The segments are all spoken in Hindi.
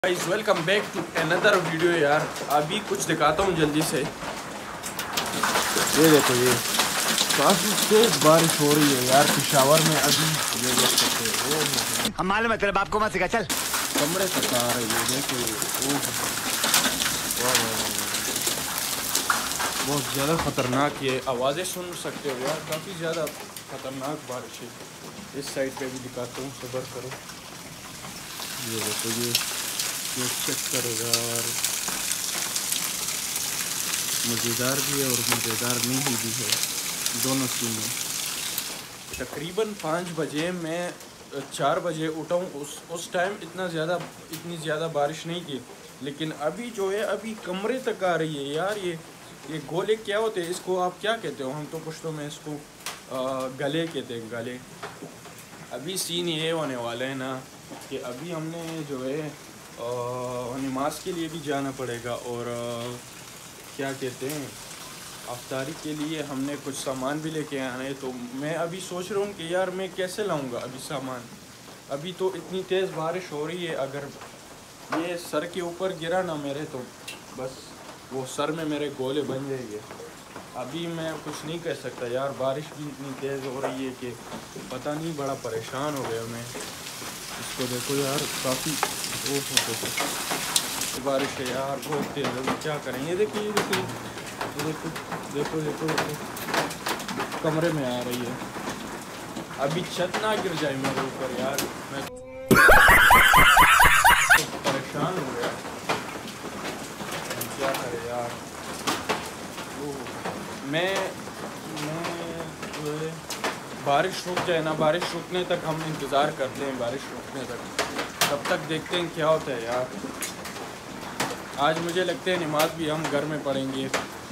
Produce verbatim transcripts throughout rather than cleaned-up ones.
Guys welcome back to another video. यार अभी कुछ दिखाता हूँ जल्दी से। ये देखो, ये काफ़ी तेज बारिश हो रही है यार पिशावर में अभी। ये देख सकते हो, हम मालूम है तेरे बाप को मत सिखा, चल। कमरे तक आ रही है, देखो ये। ओह बहुत ज़्यादा ख़तरनाक, ये आवाज़ें सुन सकते हो यार, काफ़ी ज़्यादा ख़तरनाक बारिश है। इस साइड पे भी दिखाता हूँ, सब्र करो। ये देखो, ये ये चेक करो यार, मज़ेदार भी है और मज़ेदार नहीं भी है, दोनों सीन है। तकरीबन पाँच बजे मैं चार बजे उठा हूँ, उस उस टाइम इतना ज़्यादा इतनी ज़्यादा बारिश नहीं थी, लेकिन अभी जो है अभी कमरे तक आ रही है यार। ये ये गोले क्या होते हैं, इसको आप क्या कहते हो? हम तो पुश्तों में इसको आ, गले कहते हैं, गले। अभी सीन ये होने वाला है ना कि अभी हमने जो है नमाज के लिए भी जाना पड़ेगा और आ, क्या कहते हैं, अफ्तारी के लिए हमने कुछ सामान भी लेके आना है। तो मैं अभी सोच रहा हूँ कि यार मैं कैसे लाऊंगा अभी सामान। अभी तो इतनी तेज़ बारिश हो रही है, अगर ये सर के ऊपर गिरा ना मेरे तो बस वो सर में मेरे गोले बन जाएंगे। अभी मैं कुछ नहीं कह सकता यार, बारिश भी इतनी तेज़ हो रही है कि पता नहीं, बड़ा परेशान हो गया मैं। इसको देखो यार, काफ़ी वो देखो बारिश है यार, बहुत तेज़ है, क्या करें। ये देखो, ये देखो, ये देखो देखो देखो देखो कमरे में आ रही है। अभी छत ना गिर जाए मेरे ऊपर यार, मैं परेशान हो गया, क्या करे यार। मैं मैं जो है बारिश रुक जाए ना, बारिश रुकने तक हम इंतज़ार करते हैं, बारिश रुकने तक, तब तक देखते हैं क्या होता है यार। आज मुझे लगता है नमाज भी हम घर में पढ़ेंगे।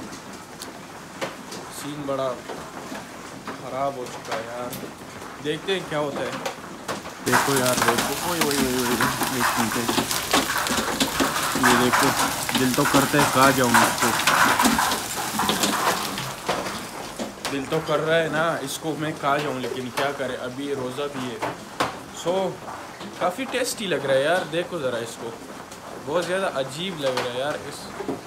सीन बड़ा ख़राब हो चुका है यार, देखते हैं क्या होता है। देखो यार, देखो, ओए ओए ओए, एक मिनट, ये देखो, दिल तो करता है कहाँ जाऊँ इसको, दिल तो कर रहा है ना इसको मैं कहाँ जाऊँ, लेकिन क्या करे, अभी रोज़ा भी है। सो काफ़ी टेस्टी लग रहा है यार, देखो ज़रा इसको, बहुत ज़्यादा अजीब लग रहा है यार इस।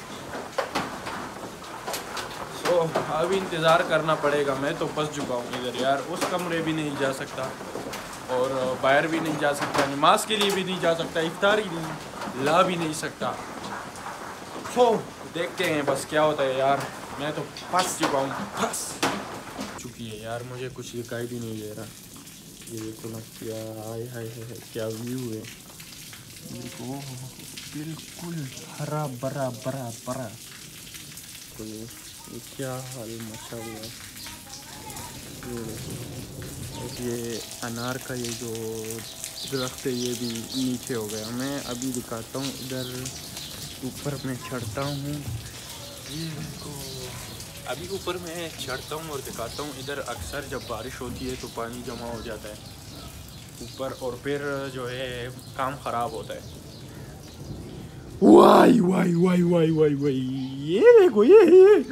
सो अभी इंतज़ार करना पड़ेगा। मैं तो फंस चुका हूँ इधर यार, उस कमरे भी नहीं जा सकता और बाहर भी नहीं जा सकता, नमाज के लिए भी नहीं जा सकता, इफ्तारी नहीं ला भी नहीं सकता। सो देखते हैं बस क्या होता है यार, मैं तो फंस चुका हूँ, फंस चुकी है यार, मुझे कुछ दिखाई भी नहीं दे रहा। ये देखो ना, क्या हाय हाय हाय, क्या व्यू है, देखो बिल्कुल हरा भरा भरा भरा। तो ये क्या हाल मचा हुआ है। ये देखो, ये अनार का ये जो दरख्त है ये भी नीचे हो गया। मैं अभी दिखाता हूँ, इधर ऊपर मैं चढ़ता हूँ, ये देखो अभी ऊपर मैं चढ़ता हूँ और दिखाता हूँ। इधर अक्सर जब बारिश होती है तो पानी जमा हो जाता है ऊपर, और फिर जो है काम ख़राब होता है। वाई वाई वाई वाई वाई वाई, ये देखो, ये ये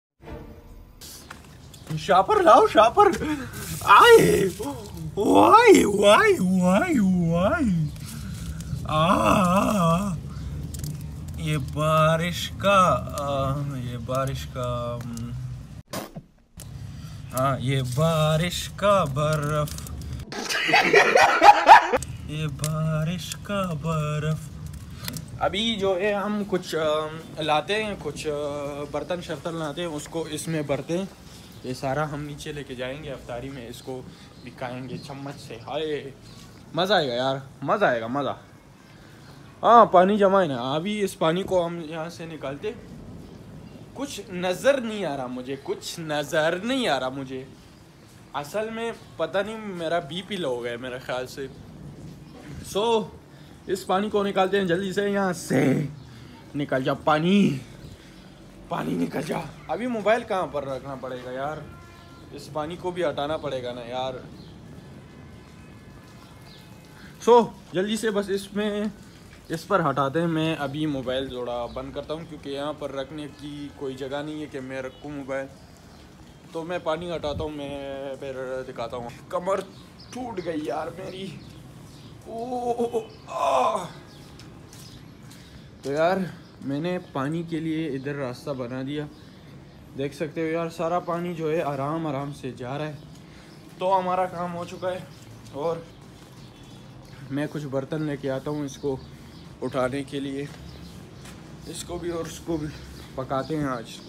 शापर लाओ, शापर आए, वाई वाई वाई वाई, आ ये बारिश का आ, ये बारिश का हाँ ये बारिश का बर्फ, ये बारिश का बर्फ। अभी जो है हम कुछ आ, लाते हैं, कुछ आ, बर्तन शर्तन लाते हैं, उसको इसमें भरते हैं। ये सारा हम नीचे लेके जाएंगे अफ्तारी में, इसको दिखाएंगे चम्मच से। हाय मज़ा आएगा यार, मज़ा आएगा, मज़ा। हाँ पानी जमा है ना, अभी इस पानी को हम यहाँ से निकालते। कुछ नज़र नहीं आ रहा मुझे, कुछ नज़र नहीं आ रहा मुझे, असल में पता नहीं, मेरा बीपी लो हो गया मेरे ख्याल से। सो इस पानी को निकालते हैं जल्दी से, यहाँ से निकल जा पानी, पानी निकल जा। अभी मोबाइल कहाँ पर रखना पड़ेगा यार, इस पानी को भी हटाना पड़ेगा ना यार। सो जल्दी से बस इसमें इस पर हटाते हैं। मैं अभी मोबाइल थोड़ा बंद करता हूँ, क्योंकि यहाँ पर रखने की कोई जगह नहीं है कि मैं रखूँ मोबाइल। तो मैं पानी हटाता हूँ, मैं फिर दिखाता हूँ। कमर टूट गई यार मेरी, ओ आ तो यार मैंने पानी के लिए इधर रास्ता बना दिया, देख सकते हो यार सारा पानी जो है आराम आराम से जा रहा है। तो हमारा काम हो चुका है और मैं कुछ बर्तन लेके आता हूँ इसको उठाने के लिए, इसको भी और उसको भी पकाते हैं आज इसको।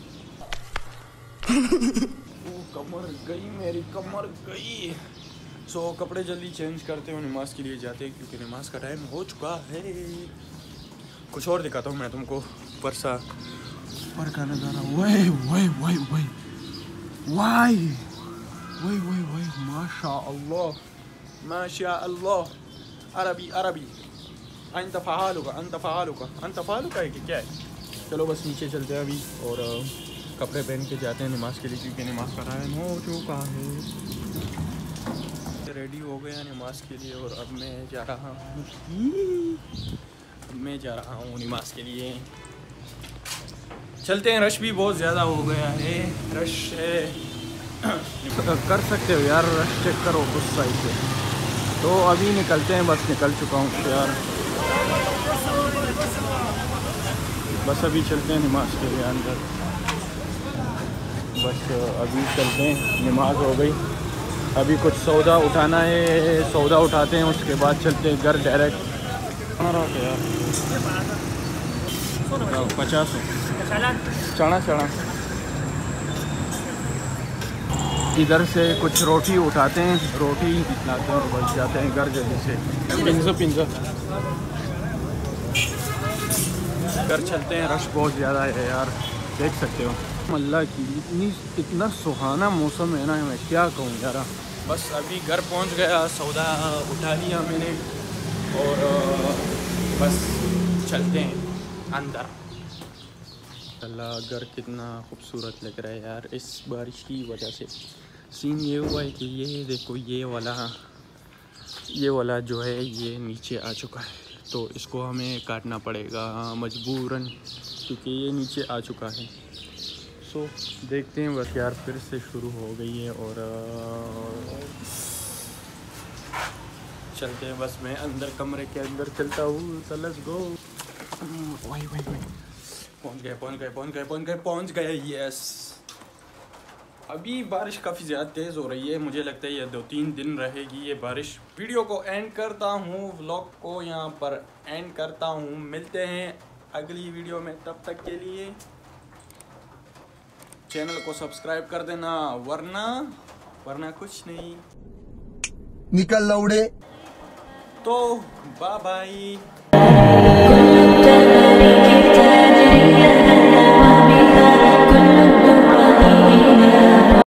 ओ कमर गई मेरी, कमर गई। सो so, कपड़े जल्दी चेंज करते हैं, नमाज के लिए जाते हैं क्योंकि नमाज का टाइम हो चुका है। कुछ और दिखाता हूँ मैं तुमको, ऊपर सा ऊपर का नज़ारा। वही वही वही वही वाई वही वही वही माशा अल्लाह माशा अल्लाह। अरबी अरबी अंत फ़ालुका अंत फ़ालुका अंत फ़ालुका है कि क्या है। चलो बस नीचे चलते हैं अभी और कपड़े पहन के जाते हैं नमाज के लिए क्योंकि नमाज का टाइम हो चुका है। रेडी हो गया नमाज के लिए और अब मैं जा रहा हूँ अब मैं जा रहा हूँ नमाज के लिए। चलते हैं, रश भी बहुत ज़्यादा हो गया है, रश है। कर सकते हो यार, रश चेक करो उस साइड से। तो अभी निकलते हैं, बस निकल चुका हूँ यार, बस अभी चलते हैं नमाज के लिए अंदर। बस अभी चलते हैं, नमाज हो गई, अभी कुछ सौदा उठाना है, सौदा उठाते हैं उसके बाद चलते हैं घर डायरेक्ट। यार पचास चढ़ा चढ़ा इधर से कुछ रोटी उठाते हैं, रोटी लाते हैं और बच जाते हैं घर जल्दी से। पिंजो पिंजो घर चलते हैं, रश बहुत ज़्यादा है यार, देख सकते हो। अल्लाह की इतनी इतना सुहाना मौसम है ना, मैं क्या कहूँ यार। बस अभी घर पहुँच गया, सौदा उठा लिया मैंने और बस चलते हैं अंदर। अल्लाह घर कितना खूबसूरत लग रहा है यार इस बारिश की वजह से। सीन ये हुआ है कि ये देखो ये वाला ये वाला जो है ये नीचे आ चुका है, तो इसको हमें काटना पड़ेगा मजबूरन क्योंकि ये नीचे आ चुका है। सो देखते हैं, बस यार फिर से शुरू हो गई है और चलते हैं। बस मैं अंदर कमरे के अंदर चलता हूँ, so let's go। वही वही वही पहुँच गए पहुँच गए पहुँच गए पहुँच गए पहुँच गए यस। अभी बारिश काफ़ी ज़्यादा तेज़ हो रही है, मुझे लगता है ये दो तीन दिन रहेगी ये बारिश। वीडियो को एंड करता हूँ, व्लॉग को यहाँ पर एंड करता हूँ। मिलते हैं अगली वीडियो में, तब तक के लिए चैनल को सब्सक्राइब कर देना, वरना वरना कुछ नहीं। निकल लौड़े। तो बाय बाय।